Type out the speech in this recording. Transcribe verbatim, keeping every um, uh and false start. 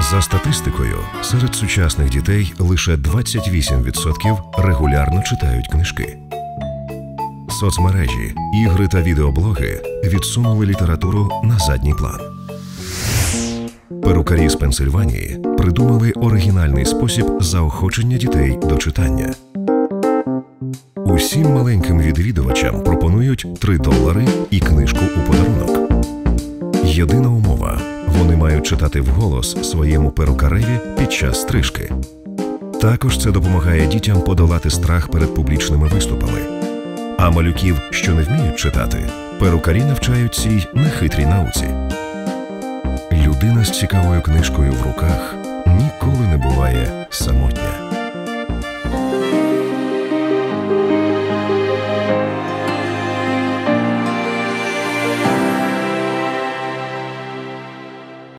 За статистикою, серед сучасних дітей лише двадцять вісім відсотків регулярно читають книжки. Соцмережі, ігри та відеоблоги відсунули літературу на задній план. Перукарі з Пенсильванії придумали оригінальний спосіб заохочення дітей до читання. Усім маленьким відвідувачам пропонують три долари і книжку у подарунок. Єдина умова – вони мають читати вголос своєму перукареві під час стрижки. Також це допомагає дітям подолати страх перед публічними виступами. А малюків, що не вміють читати, перукарі навчають цій нехитрій науці. Людина з цікавою книжкою в руках ніколи не буває самотня.